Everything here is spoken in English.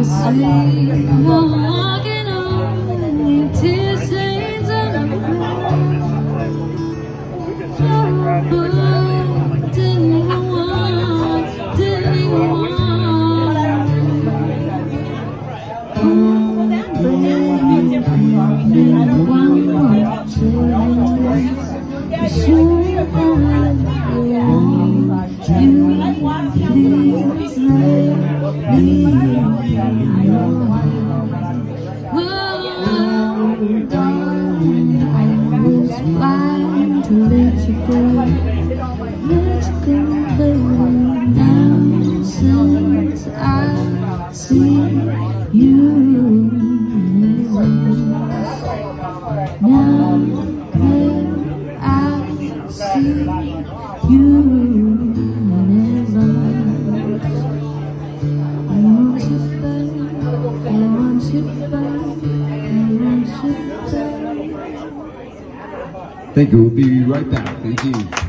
walking on tear stains on the floor. Didn't even want. To let you go, baby. Now since I see you, now that I see you, I want you back, I want you back, I want you back. Thank you. We'll be right back. Thank you.